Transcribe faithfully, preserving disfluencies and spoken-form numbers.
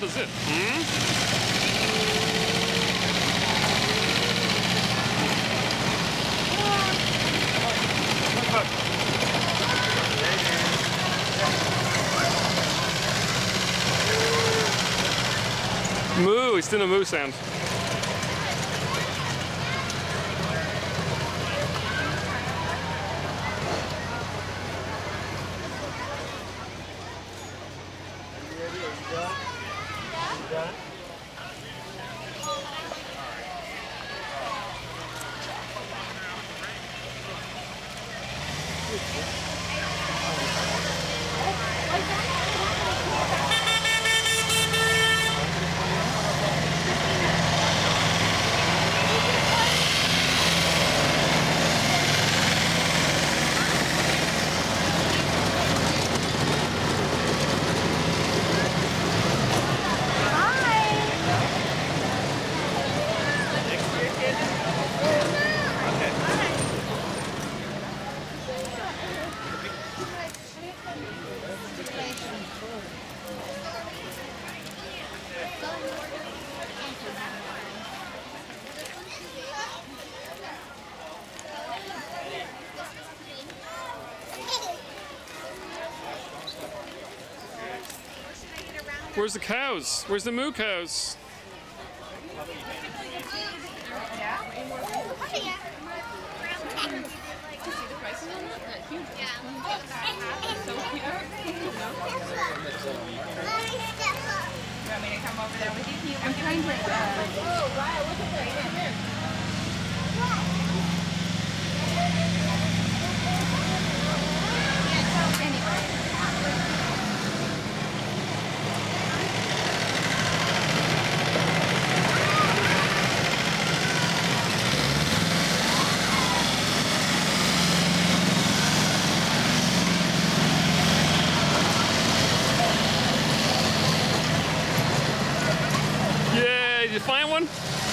does it? Hmm? Moo, it's doing a moo sound. Where's the cows? Where's the moo cows? I'm trying to. Oh, wow, look at that. Come here. Yeah, did you find one?